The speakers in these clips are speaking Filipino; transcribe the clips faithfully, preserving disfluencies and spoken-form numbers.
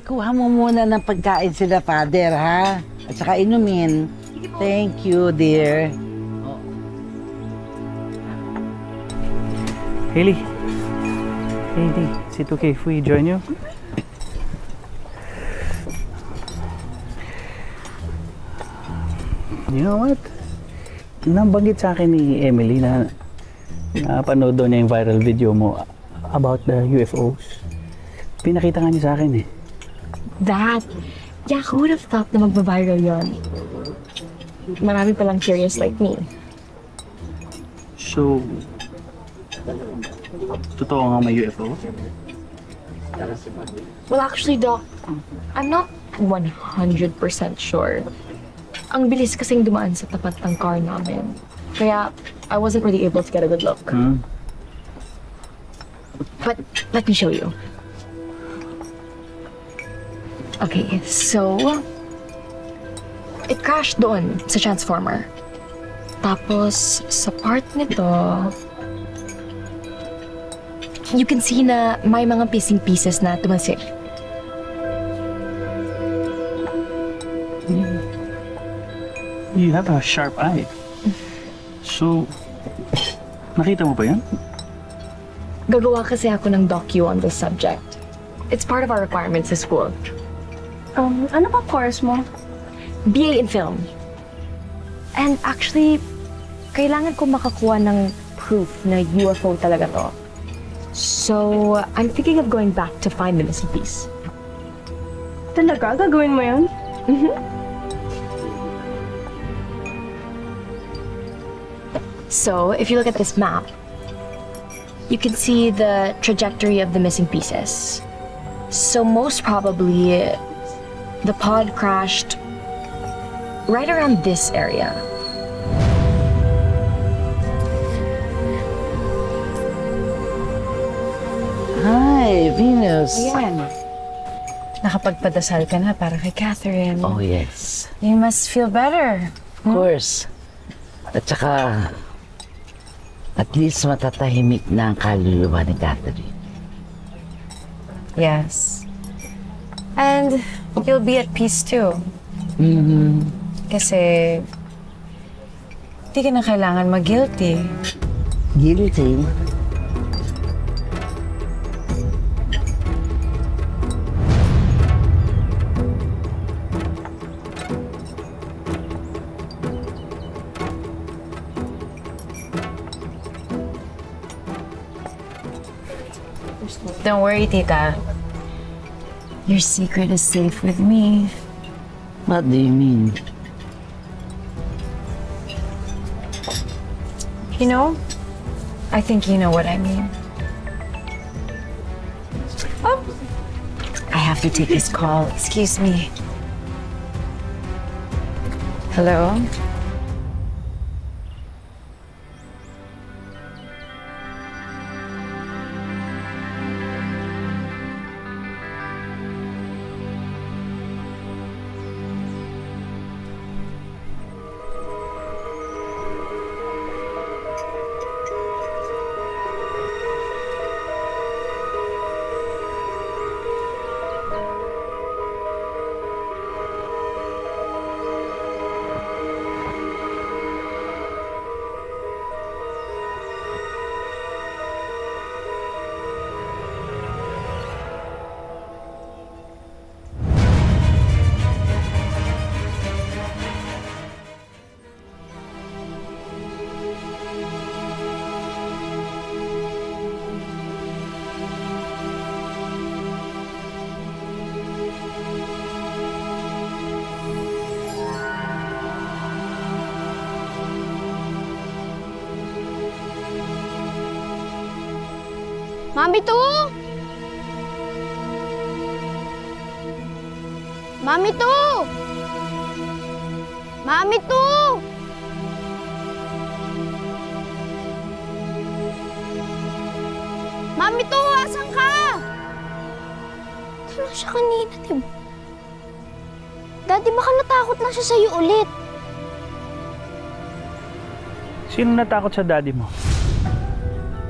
kuha mo muna ng pagkain sila, Father, ha? At saka inumin. Thank you, dear. Hailey. Hailey, is it okay if we join you? You know what? Nabanggit sa akin ni Emily na napanood doon niya yung viral video mo about the U F Os. Pinakita nga niya sa akin eh. That? Yeah, who would have thought na magbabiral yun? Marami palang curious like me. So, totoo nga may U F O? Well, actually, Doc, I'm not one hundred percent sure. Ang bilis kasing dumaan sa tapat ng car namin. Kaya, I wasn't really able to get a good look. Hmm. But, let me show you. Okay, so... It crashed doon sa transformer. Tapos, sa part nito... You can see na may mga missing pieces na tumalsik. You have a sharp eye. So, nakita mo ba yan? Gagawa kasi ako ng docu on this subject. It's part of our requirements sa school. Um, ano ba course mo? B A in film. And actually, kailangan ko makakuha ng proof na U F O talaga to. So, I'm thinking of going back to find the missing piece. Talaga? Gagawin mo yun? Mm-hmm. So, if you look at this map, you can see the trajectory of the missing pieces. So most probably, the pod crashed right around this area. Hi, Venus. Ayan. Nakapagpadasal ka na para kay Catherine. Oh, yes. You must feel better. Of course. At saka, at least matatahimik na ang kaluluwa ni Catherine. Yes. And you'll be at peace too. Mm-hmm. Kasi, di ka na kailangan mag-guilty. Guilty? Don't worry, Tita. Your secret is safe with me. What do you mean? You know, I think you know what I mean. Oh, I have to take this call. Excuse me. Hello? Mami to! Mami to! Mami to! Mami to! Asan ka? Tanong siya kanina, diba? Daddy, baka natakot na siya sa'yo ulit. Sino natakot sa daddy mo?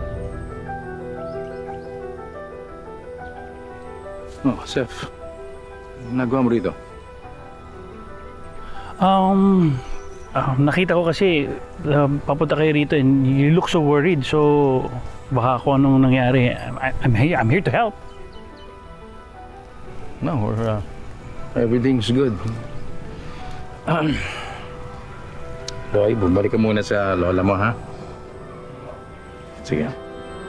Oh, Seth. nagawa mo rito? Um, um, nakita ko kasi um, papunta kayo rito and you look so worried. So, baka kung anong nangyari. I, I'm here, I'm here to help. No, we're, uh, everything's good. Um, Roy, bumalik ka muna sa lola mo, ha? Sige.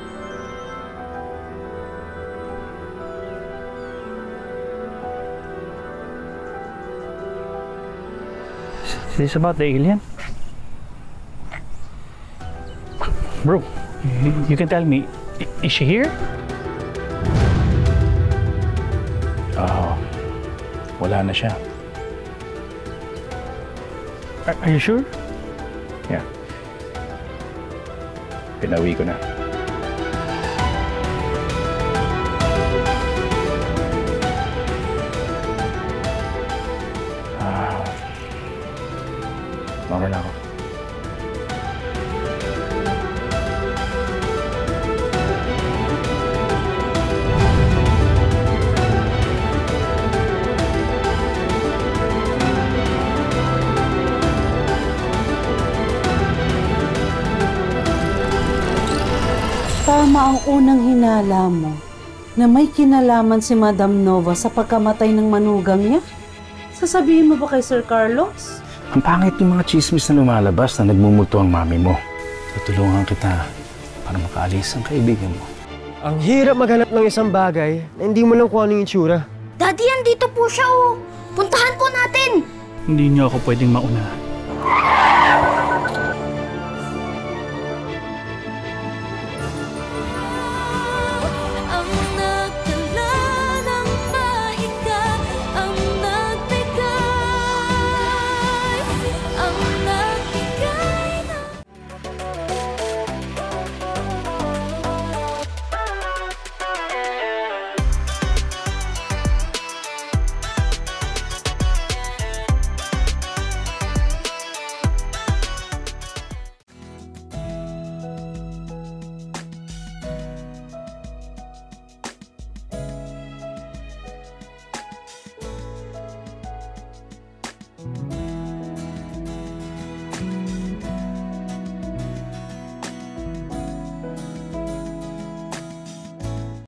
Is this about the alien? Bro, you, you can tell me, i- is she here? Oo. Wala na siya. Are, are you sure? Yeah. Pinawi ko na. Ah. Mama na ako. Tama ang unang hinala mo na may kinalaman si Madam Nova sa pagkamatay ng manugang niya. Sasabihin mo ba kay Sir Carlos? Ang pangit yung mga chismis na lumalabas na nagmumulto ang mami mo. Tutulungan kita para makaalis ang kaibigan mo. Ang hirap maghanap ng isang bagay na hindi mo lang kung ano yung itsura. Daddy, andito po siya oh. Puntahan po natin. Hindi niyo ako pwedeng mauna.